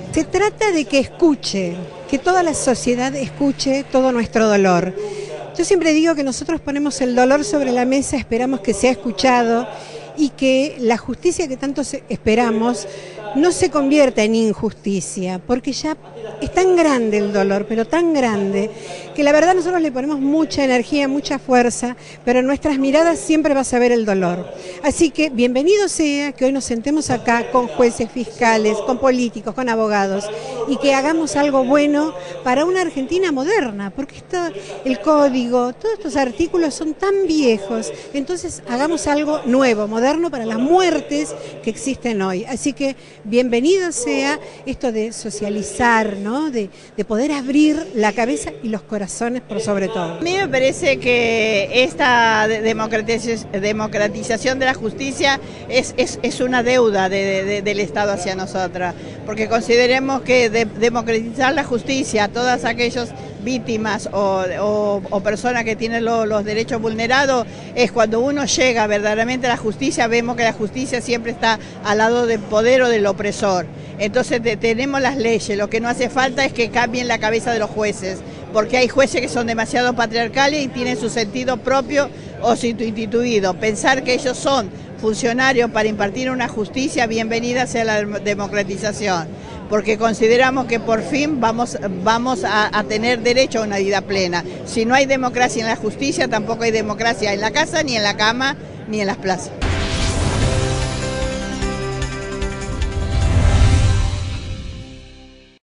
Se trata de que escuche, que toda la sociedad escuche todo nuestro dolor. Yo siempre digo que nosotros ponemos el dolor sobre la mesa, esperamos que sea escuchado y que la justicia que tanto esperamos no se convierta en injusticia, porque ya es tan grande el dolor, pero tan grande, que la verdad nosotros le ponemos mucha energía, mucha fuerza, pero en nuestras miradas siempre vas a ver el dolor. Así que bienvenido sea que hoy nos sentemos acá con jueces, fiscales, con políticos, con abogados, y que hagamos algo bueno para una Argentina moderna, porque el código, todos estos artículos son tan viejos, entonces hagamos algo nuevo, moderno para las muertes que existen hoy. Así que bienvenido sea esto de socializar, ¿no? De poder abrir la cabeza y los corazones por sobre todo. A mí me parece que esta democratización de la justicia es una deuda del Estado hacia nosotras, porque consideremos que democratizar la justicia a todas aquellas víctimas o personas que tienen los derechos vulnerados es cuando uno llega verdaderamente a la justicia, vemos que la justicia siempre está al lado del poder o del opresor. Entonces tenemos las leyes, lo que no hace falta es que cambien la cabeza de los jueces, porque hay jueces que son demasiado patriarcales y tienen su sentido propio o su instituido. Pensar que ellos son funcionarios para impartir una justicia, bienvenida sea la democratización, porque consideramos que por fin vamos a tener derecho a una vida plena. Si no hay democracia en la justicia, tampoco hay democracia en la casa, ni en la cama, ni en las plazas.